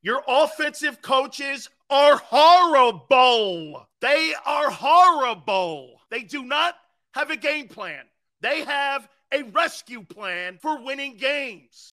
Your offensive coaches are horrible. They are horrible. They do not have a game plan. They have a rescue plan for winning games.